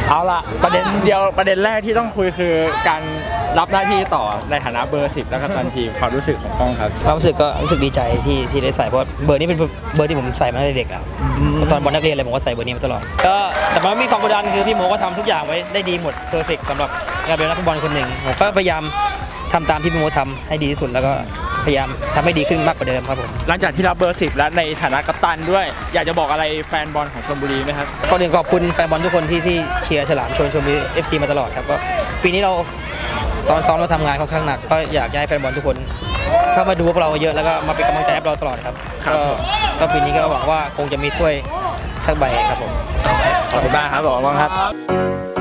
เอาละประเด็นเดียวประเด็นแรกที่ต้องคุยคือการรับหน้าที่ต่อในฐานะเบอร์ 10แล้วกัปตันทีมความรู้สึกของกล้องครับความรู้สึกก็รู้สึกดีใจที่ได้ใส่เพราะเบอร์นี้เป็นเบอร์ที่ผมใส่มาตั้งแต่เด็กแล้วตอนบอลนักเรียนเลยผมก็ใส่เบอร์นี้มาตลอดก็แต่มันมีความกดดันคือพี่โมก็ทำทุกอย่างไว้ได้ดีหมดเพอร์เฟกต์สำหรับการเป็นนักฟุตบอลคนหนึ่งผมก็พยายามทำตามที่พี่โมทำให้ดีที่สุดแล้วก็พยายามทำให้ดีขึ้นมากกว่าเดิมครับผมหลังจากที่รับเบอร์ 10และในฐานะกัปตันด้วยอยากจะบอกอะไรแฟนบอลของชลบุรีไหมครับก่อนอื่นขอบคุณแฟนบอลทุกคนที่เชียร์ฉลามชลบุรี FC มาตลอดครับก็ปีนี้เราตอนซ้อมเราทำงานค่อนข้างหนักก็อยากให้แฟนบอลทุกคนเข้ามาดูพวกเราเยอะแล้วก็มาเป็นกำลังใจให้เราตลอดครับก็ปีนี้ก็หวังว่าคงจะมีถ้วยสักใบครับผมขอบคุณมากครับขอบคุณครับ